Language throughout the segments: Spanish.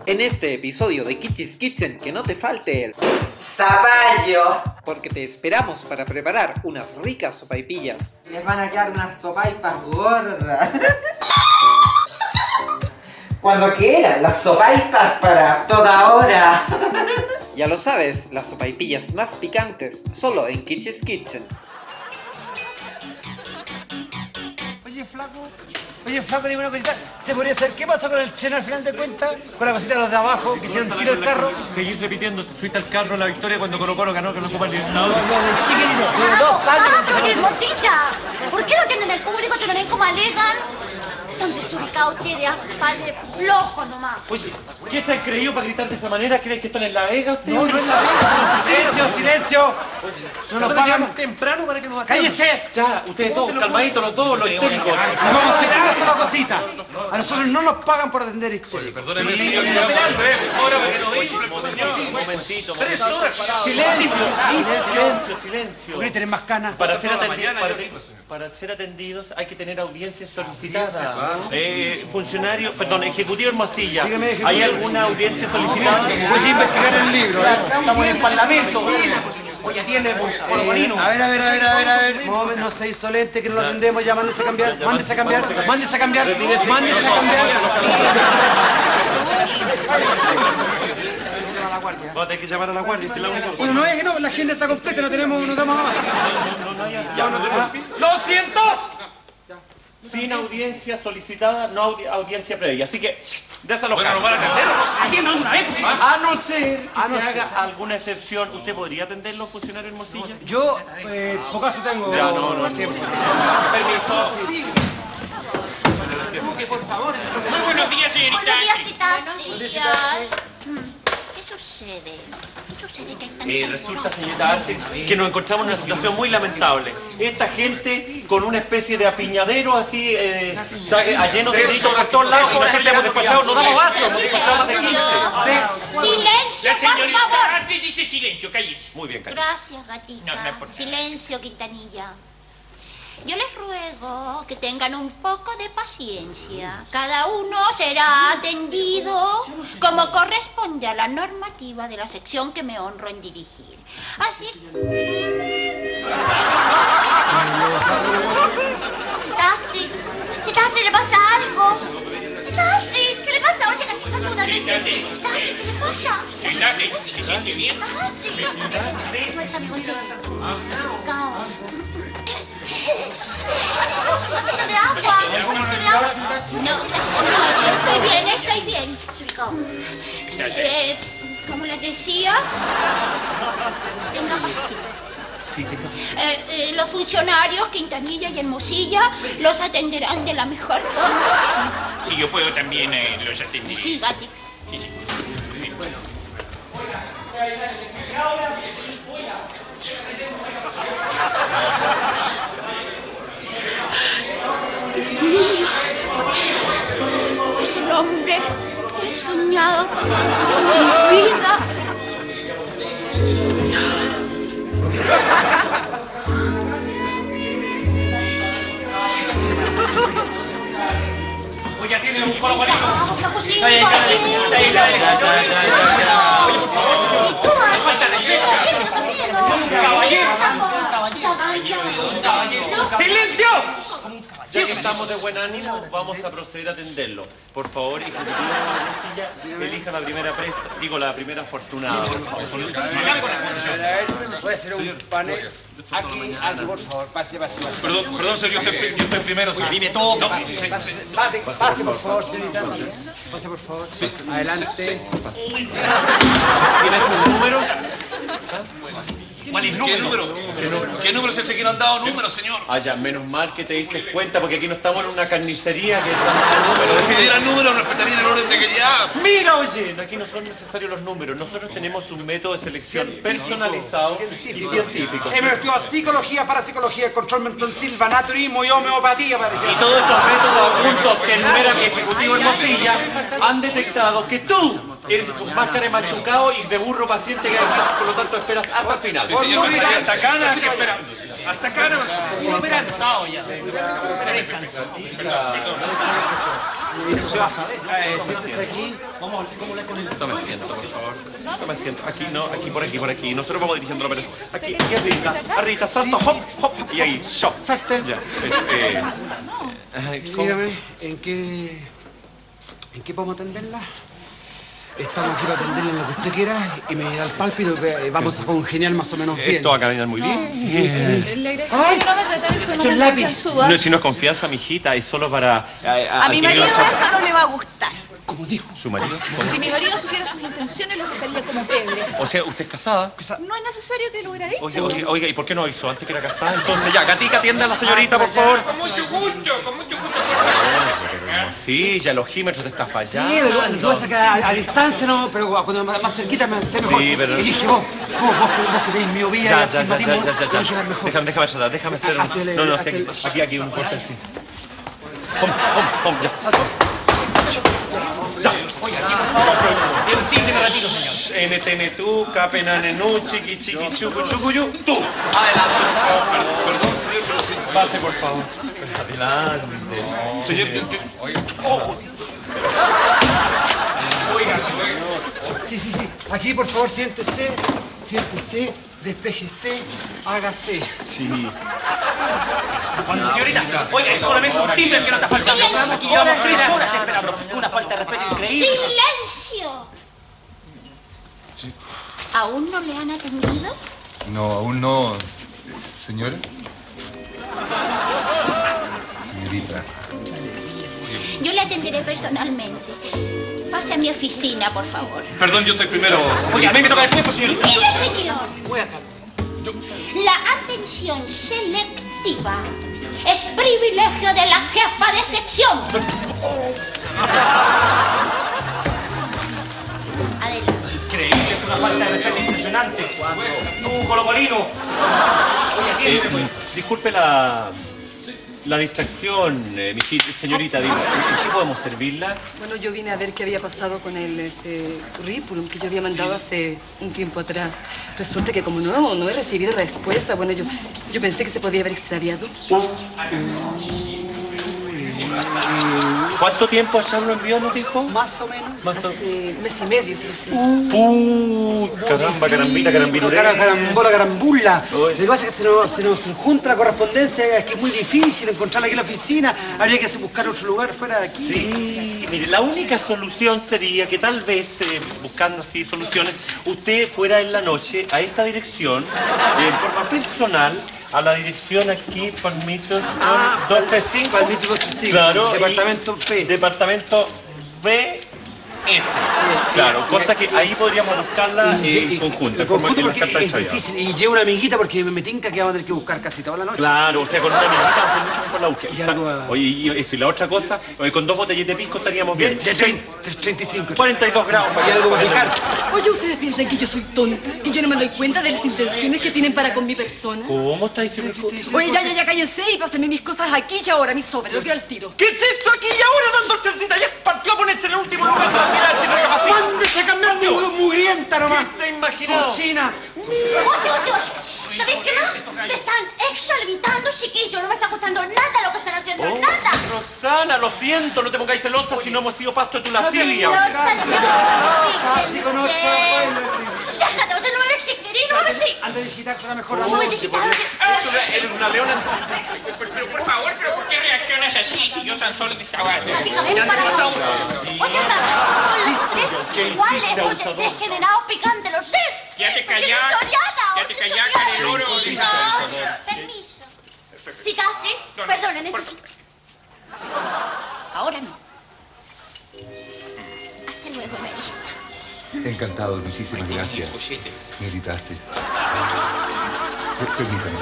En este episodio de Kichis Kitchen, que no te falte el zapallo, porque te esperamos para preparar unas ricas sopaipillas. les van a quedar unas sopaipas gordas. Cuando quieran, las sopaipas para toda hora. Ya lo sabes, las sopaipillas más picantes, solo en Kichis Kitchen. Oye, flaco, dime una cosita. ¿Se podría saber qué pasó con el Cheno al final de cuentas? Con la cosita de los de abajo, que hicieron tiro el carro. Seguir repitiendo, fuiste al carro la victoria cuando Colo Colo ganó, que no ocupa el Libertadores. Lo del chiquilino, de 2 años. Oye, Motilla, ¿por qué no atienden al público si no ven cómo alegan? Están desubicados ustedes, vale flojo nomás. Oye, ¿qué se han creído para gritar de esa manera? ¿Creen que están en la Vega ustedes? No, no es la Vega. Silencio, silencio. No nos pagamos temprano para que nos atendamos. ¡Cállese! Ya, ustedes dos, calmaditos los dos, los históricos. Vamos a hacer una sola cosita. A nosotros no nos pagan por atender históricos. Perdóneme, señor. 3 horas para que nos vean. Un momentito. 3 horas. Silencio. ¿Por qué tenés más canas? Para ser atendidos hay que tener audiencia solicitada. Funcionario, perdón, ejecutivo Hermosilla. Dígame, ¿Hay alguna audiencia solicitada? Voy a investigar el libro. Estamos en el Parlamento. Oye, atiende, Polvorino. A ver. No sea insolente, que no lo atendemos. Ya, mándese a cambiar. Mándese a cambiar. Vamos a tener que llamar a la guardia. Bueno, no es que no, la agenda está completa, no damos más. ¡Lo siento! Sin audiencia solicitada, no audiencia previa. Así que, desalojar. Bueno, ¿nos van a atender o no? Atiendan una vez. A no ser que se haga alguna excepción. ¿Usted podría atender los funcionarios Hermosilla? Yo, pocaso tengo. Ya, no. Permiso. Por favor. Muy buenos días, señorita. Buenos días, citas. ¿Qué sucede? ¿Qué sucede que hay tanta Resulta, señorita Arce, que nos encontramos en una situación muy lamentable. Esta gente con una especie de apiñadero así, está lleno de ricos por todos lados. Y nosotros le hemos despachado, no damos abasto, hemos despachado más de 15. Silencio, La por señorita favor. Atri dice silencio, cállese. Muy bien, cariño. Gracias, gatita. No, no es por nada. Silencio, Quintanilla. Yo les ruego que tengan un poco de paciencia. Cada uno será atendido como corresponde a la normativa de la sección que me honro en dirigir. Así. Citastri, ¿le pasa algo? Citastri, ¿qué le pasa? Oye, ayúdame. Citastri, ¿qué le pasa? ¿Se siente bien? Citastri. Suéltame, oye. Cao. Un vasito de agua. No, estoy bien. Como les decía, tenga paciencia. Sí, Los funcionarios, Quintanilla y Hermosilla, los atenderán de la mejor forma. Sí, yo puedo también los atender. Sí, Gati. Sí. Dios mío, es el hombre que he soñado toda mi vida. Oye, atiende un colaborador. Vamos, capucito. ¡Silencio! Ya que estamos de buen ánimo, vamos a proceder a atenderlo. Por favor, ejecutivo Hermosilla, elija la primera presa, la primera afortunada. Voy a hacer un panel. Aquí, por favor, pase. Perdón, señor, yo estoy primero. A mí me toca. Pase, por favor, señorita. Pase, por favor. Adelante. ¿Tienes un número? ¿Cuál es el número? ¿Qué número es ese que no han dado número, señor? Ya, menos mal que te diste cuenta, porque aquí no estamos en una carnicería que estamos números. Si dieran números, respetarían el orden de que ya. Mira, oye, aquí no son necesarios los números. Nosotros tenemos un método de selección personalizado y científico. Hemos estudiado psicología, parapsicología, control mental, silva, naturismo y homeopatía. Y todos esos métodos juntos que enumera mi ejecutivo Hermosilla han detectado que tú eres con máscara de machucado y de burro paciente que hay, por lo tanto esperas hasta el final. Sí, señor, me salí hasta acá, aquí esperando. Hasta acá, Uno cansado ya. Perdón. Se va a saber. Siéntese aquí. Tome asiento, por favor. Tome asiento. Aquí no, aquí, por aquí. Nosotros vamos dirigiendo la operación. Aquí arriba, salto, hop, hop. Y ahí, shop. Salte. Ya. ¿Cómo? Dígame, ¿en qué podemos atenderla? Estamos aquí para atenderla en lo que usted quiera y me da el pálpito que vamos a congeniar más o menos bien. Esto va a caminar muy bien. Le agradezco que no me tratara de forma tan confianzuda. No, si no es confianza, mijita, es solo para... A mi marido esta no le va a gustar. Como dijo. ¿Su marido? Si mi marido supiera sus intenciones, los dejaría como pebre. O sea, ¿usted es casada? No es necesario que lo hubiera dicho. Oiga, ¿y por qué no hizo antes que era casada? Entonces, ya, Gatica, atienda a la señorita, por favor. Con mucho gusto, por Sí, ya el ojímetro te está fallando. Sí, lo que pasa es que a distancia no, pero cuando más cerquita me sé mejor. Sí, pero... Elige vos que tenéis miopía y astigmatismo, elige la mejor. Déjame tratar, déjame hacer... No, aquí, un corte así. Ya. Ya. Oiga, aquí por favor, es un simple me retiro, señor. NTN tú, Capenanenú, chiqui, chucu, chucuyu, tú. Adelante. Perdón, señor, pero sí. Pase, por favor. Adelante. Señor, Oiga, Sí. Aquí, por favor, siéntese, despéjese, hágase. Sí. Cuando, señorita, oiga, es solamente un timbre el que no está faltando. Aquí llevamos 3 horas esperando. Una falta de respeto increíble. ¡Silencio! ¿Aún no le han atendido? No, aún no. ¿Señora? Señorita. Yo le atenderé personalmente. Pase a mi oficina, por favor. Perdón, yo estoy primero. Oye, a mí me toca el tiempo, señor. Mire, señor. La atención selectiva es privilegio de la jefa de sección. Adelante. Increíble, es una falta de respeto impresionante. Tú, colocolino. Oye, atiéndeme, pues. Disculpe la distracción, señorita, digo, ¿en qué podemos servirla? Bueno, yo vine a ver qué había pasado con el currículum que yo había mandado hace un tiempo atrás. Resulta que como no he recibido respuesta, bueno, yo pensé que se podía haber extraviado. ¿Cuánto tiempo allá lo envió, nos dijo? Más o menos. Hace mes y medio, fíjese. Caramba, carambita, Carambola, carambula. Lo que pasa es que se nos junta la correspondencia, es que es muy difícil encontrarla aquí en la oficina. Habría que buscar otro lugar fuera de aquí. Sí, mire, la única solución sería que tal vez, buscando así soluciones, usted fuera en la noche a esta dirección, en forma personal, a la dirección aquí, Palmito 235. Palmito 235. Claro. Departamento P. Departamento B. F. Claro, cosa que ahí podríamos buscarla en conjunto. En conjunto en las porque cartas de es Chavín. difícil. Y llevo una amiguita porque me tinca que vamos a tener que buscar casi toda la noche. Claro, o sea, con una amiguita va a ser mucho mejor la búsqueda. Y algo, Oye, y eso, y la otra cosa, con 2 botellas de pisco estaríamos bien. De 35. 42 grados. ¿Hay algo para fijar? Oye, ¿ustedes piensan que yo soy tonta? ¿Que yo no me doy cuenta de las intenciones que tienen para con mi persona? ¿Cómo está diciendo? Oye, ya cállense y pásenme mis cosas aquí y ahora, mis sobres, lo quiero al tiro. ¿Qué es esto aquí y ahora dando cita? Ya partió a ponerse en el último momento de mirar si recapacita. ¿Cuándo se cambió? Mugrienta nomás. ¿Qué te imaginas? Cochina. Oye. ¿Sabéis qué más? Se están exalvitando, chiquillos. No me está gustando nada lo que están haciendo. Nada. Roxana, lo siento, no te pongáis celosa si no hemos sido pasto de tu lascivia. Déjate, o sea, no me besís, querido, no me besís. Anda a digitarse la mejor. No me digitas. Eres una leona. Pero por favor, ¿por qué reaccionas así si yo tan solo te estaba... Prácticamente para vos. Oye, iguales, oye, degenerados picantes, lo sé. Quédate Porque callada. eres soriana, Quédate oye, callada, soriana. Careloro. Permiso. Citastri, perdone, necesito... Ahora no. Hasta luego, Mary. Encantado, muchísimas gracias. Me irritaste. Permítame.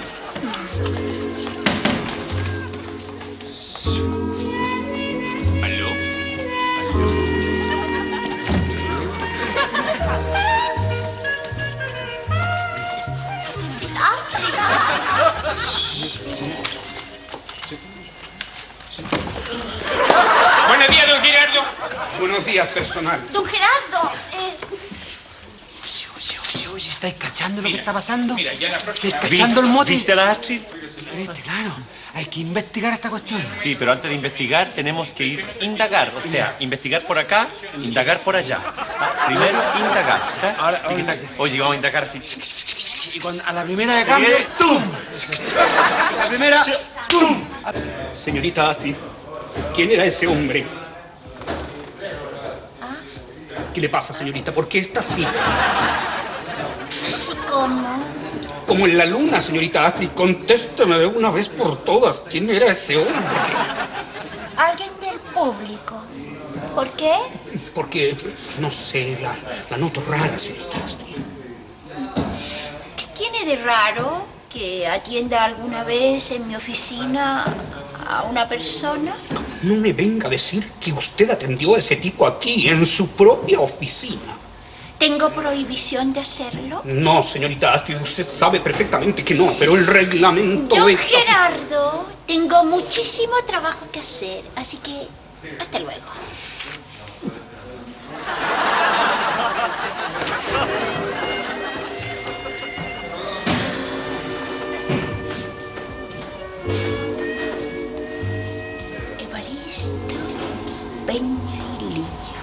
¿Aló? Citastri. Buenos días, don Gerardo. Buenos días, personal. Don Gerardo, Oye, ¿estáis cachando lo que está pasando? Mira, ya la próxima... ¿Estáis cachando el mote? ¿Viste a la Astrid? ¿Viste? Claro. Hay que investigar esta cuestión. Sí, pero antes de investigar tenemos que ir a indagar. O sea, investigar por acá, indagar por allá. Primero, indagar. ¿Sabes? Ahora, oye, vamos a indagar así. Y a la primera de cambio, ¡tum! La primera, ¡tum! Señorita Astrid, ¿quién era ese hombre? ¿Qué le pasa, señorita? ¿Por qué está así? ¿Así como? Como en la luna, señorita Astrid. Contésteme de una vez por todas. ¿Quién era ese hombre? Alguien del público. ¿Por qué? Porque, no sé, la noto rara, señorita Astrid. ¿Qué tiene de raro que atienda alguna vez en mi oficina a una persona? No me venga a decir que usted atendió a ese tipo aquí, en su propia oficina. ¿Tengo prohibición de hacerlo? No, señorita Astrid, usted sabe perfectamente que no, pero el reglamento Don de... Gerardo, tengo muchísimo trabajo que hacer, así que hasta luego. Evaristo, Peña y Lilla.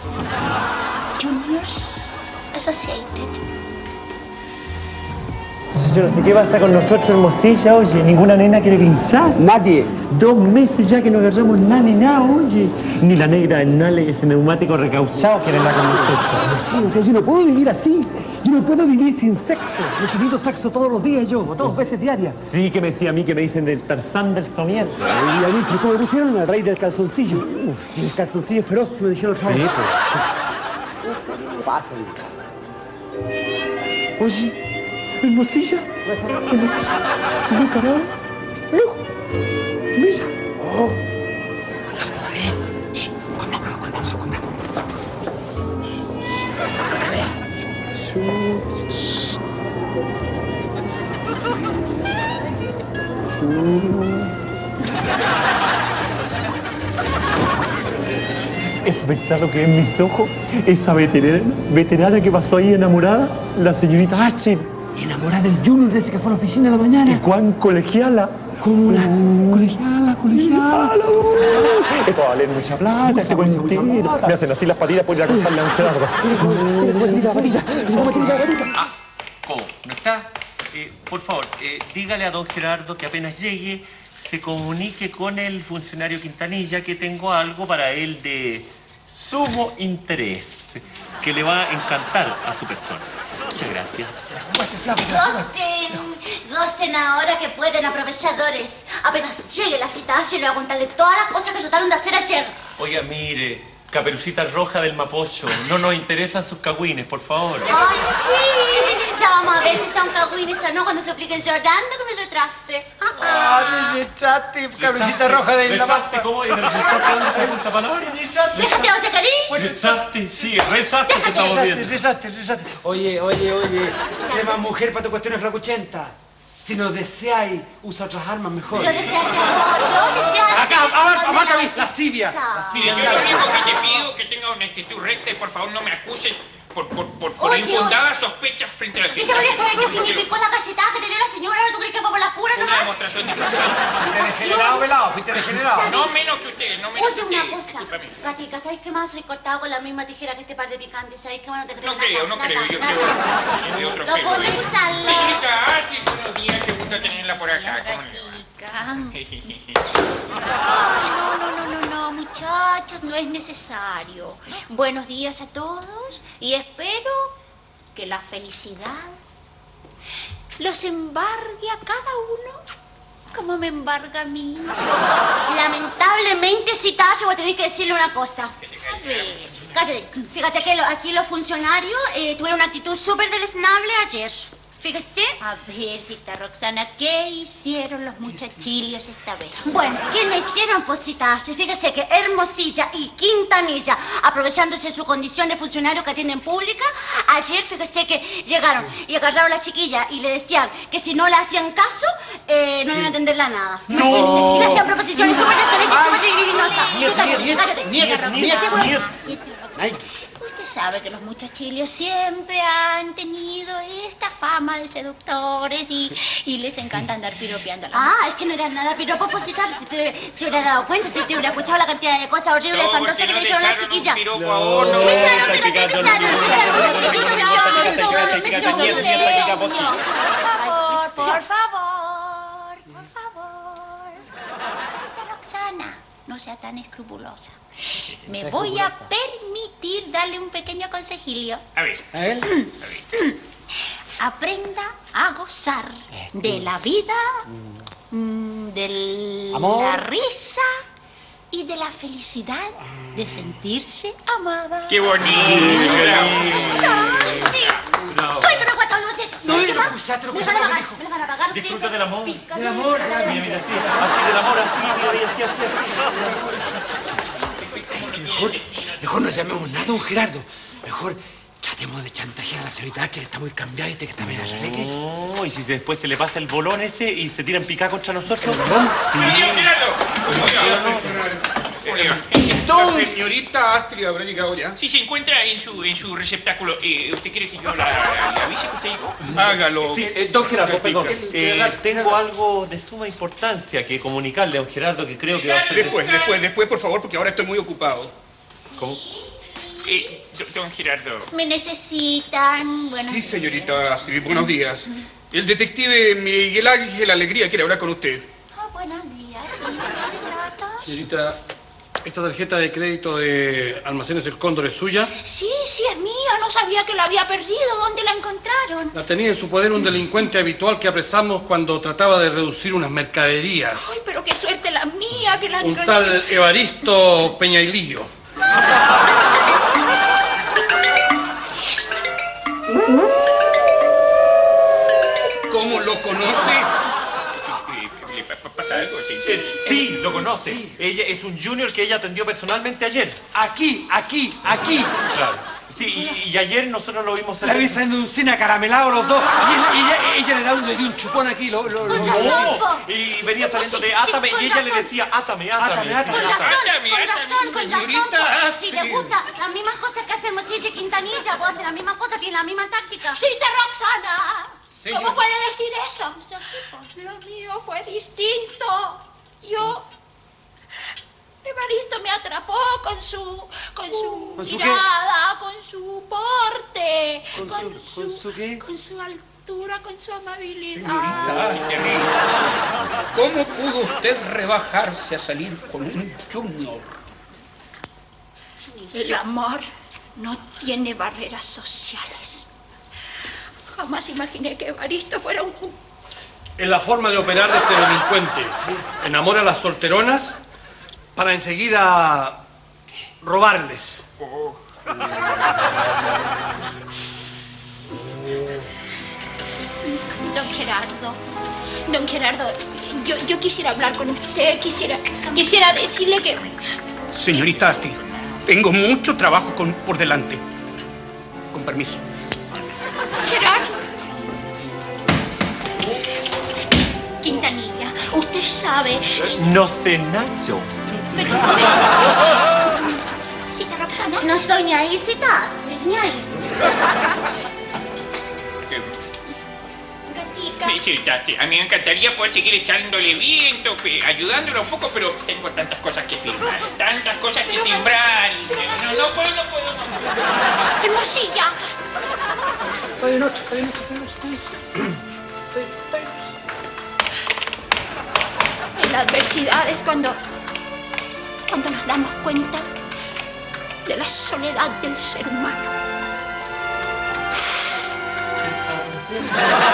Juniors Associated. Yo no sé qué pasa con nosotros, Hermosilla, oye. Ninguna nena quiere pinchar. Nadie. 2 meses ya que no agarramos nada ni nada, oye. Ni la negra en Nale, ese neumático recauchado quiere nada con nosotros. Yo no puedo vivir así. Yo no puedo vivir sin sexo. Necesito sexo todos los días yo, 2 veces diarias. Sí, que me decía a mí que me dicen del Tarzán del Somier. Y a mí se me pusieron el rey del calzoncillo. Y el calzoncillo es feroz, me dijeron otra vez. Sí, pues. Oye, Hermosilla. Hermosilla. Mira. Oh. ¿Es verdad lo que es en mis ojos? Esa veterana que pasó ahí enamorada, la señorita Astrid. Enamorada del Junior desde que fue a la oficina en la mañana. ¿Y cuán colegiala? Como una colegiala. Esto va a valer mucha plata, este cuentito. Me hacen así las patitas por ir a acostarle a un Gerardo. ¿Cómo? ¿No está? Por favor, dígale a don Gerardo que apenas llegue, se comunique con el funcionario Quintanilla que tengo algo para él de sumo interés, que le va a encantar a su persona. Muchas gracias. Gocen ahora que pueden, aprovechadores. Apenas llegue la citación, le voy a contarle todas las cosas que trataron de hacer ayer. Oiga, mire, Caperucita Roja del Mapocho, no nos interesan sus cagüines, por favor. ¡Ay, sí! Ya vamos a ver si son cagüines o no cuando se apliquen llorando que me retraste. ¡Ah, te rechaste, Caperucita Roja del ¿Rechaste? ¿Cómo? ¿Y de rechaste dónde sacó esta palabra? ¡Déjate, oye, cariño! Rechaste, sí, rechaste que estamos viendo. Rechaste. Oye. Sé más mujer para tu cuestiones flacuchenta. Si nos deseáis, usa otras armas mejor. Yo deseo que Acá, aguanta mi lascivia. Mire, yo lo único que te pido que tenga una actitud recta y por favor no me acuses por infundadas sospechas frente a la ¿Y se podría saber qué significó la cachetada que te dio la señora? ¿No tú crees que fue por las puras Una nomás? demostración de pasión. Fuiste degenerado. No menos que usted, no menos que Oye, usted. una cosa. Gatica, ¿sabes qué más? Soy cortado con la misma tijera que este par de picantes. ¿Sabes qué más? No te creo No creo. Yo creo de otro No pelo. puedo usarlo. Señorita Astrid, buenos días. Qué gusto tenerla por acá. ¿Cómo le va? No, muchachos, no es necesario. Buenos días a todos y espero que la felicidad los embargue a cada uno como me embarga a mí. Lamentablemente, Citacho, voy a tener que decirle una cosa. A ver. Cállate. Fíjate que aquí los funcionarios tuvieron una actitud súper deleznable ayer. Fíjese. A ver, Cita Roxana, ¿qué hicieron los muchachillos esta vez? Bueno, ¿qué le hicieron, pues, Citacho? Fíjese que Hermosilla y Quintanilla, aprovechándose de su condición de funcionario que atienden pública, ayer, fíjese que llegaron y agarraron a la chiquilla y le decían que si no le hacían caso, no iban a atenderla nada. ¡No! Imagínense. Y le hacían proposiciones súper excelentes y súper dividinosas. Nieta. Usted sabe que los muchachillos siempre han tenido esta fama de seductores y les encanta andar piropeando a la mujer. Es que no era nada piropo, Posita. Si te hubiera dado cuenta, si te hubiera escuchado la cantidad de cosas horribles, espantosas que le dijeron a la chiquilla. Me Por favor. Señorita Roxana, no sea tan escrupulosa. Me voy a permitir darle un pequeño consejillo. A ver. Aprenda a gozar de la vida, de Amor. la risa y de la felicidad de sentirse amada. ¡Qué bonito! Sí. Suéltame 4 noches. No, ¿Qué más? escuchate, Me la van a pagar. Disfruta del amor. Del amor, Mira, mira, así del amor, así, Mejor no llamemos nada, don Gerardo. Mejor tratemos de chantajear a la señorita H, que está muy cambiada y que está medio chaleque. No, y si después se le pasa el bolón ese y se tiran picar contra nosotros. ¿Bolón? Sí. La señorita Astrid habrá llegado ya. Si se encuentra en su receptáculo, ¿usted quiere que yo le avise que usted llegó? Hágalo. Sí, don Gerardo, perdón. Tengo algo de suma importancia que comunicarle a don Gerardo que creo que va a ser... Después, por favor, porque ahora estoy muy ocupado. ¿Cómo? Don Gerardo. Me necesitan. Bueno. Sí, señorita Astrid, buenos días. El detective Miguel Ángel Alegría quiere hablar con usted. Buenos días, ¿sí? ¿De qué se trata? Señorita, ¿esta tarjeta de crédito de Almacenes El Cóndor es suya? Sí, es mía. No sabía que la había perdido. ¿Dónde la encontraron? La tenía en su poder un delincuente habitual que apresamos cuando trataba de reducir unas mercaderías. Ay, pero qué suerte la mía que la Un encontré. tal Evaristo Peñailillo. ¿Cómo lo conoce? ¿Le pasa algo? Sí, lo conoce. Sí. Ella es un junior que ella atendió personalmente ayer. Aquí. Claro. Sí, y ayer nosotros lo vimos La vi saliendo de un cine acaramelado los dos. Y ella le dio un chupón aquí. No, y venía saliendo de Átame y ella le decía Átame. Con razón. Si le gusta las mismas cosas que hace Hermosilla y Quintanilla, vos haces las mismas cosas, tiene la misma táctica. ¡Cita, Roxana! ¿Cómo puede decir eso? Lo mío fue distinto. Evaristo me atrapó con su mirada, con su porte, ¿Con su qué? con su altura, con su amabilidad. Señorita, ¿cómo pudo usted rebajarse a salir con un junior? El amor no tiene barreras sociales. Jamás imaginé que Evaristo fuera un... Es la forma de operar de este delincuente. Enamora a las solteronas para enseguida robarles. Don Gerardo, yo quisiera hablar con usted, quisiera decirle que... Señorita Astrid, tengo mucho trabajo por delante. Con permiso. Gerardo. Quintanilla, usted sabe... No sé Nacho. ¿Cita, Roxana? No estoy ni ahí, Cita Astrid, ni ahí. Sí, a mí me encantaría poder seguir echándole viento, ayudándolo un poco, pero tengo tantas cosas que firmar, tantas cosas que timbrar. No puedo. Hermosilla. Está de noche. En la adversidad es cuando nos damos cuenta de la soledad del ser humano.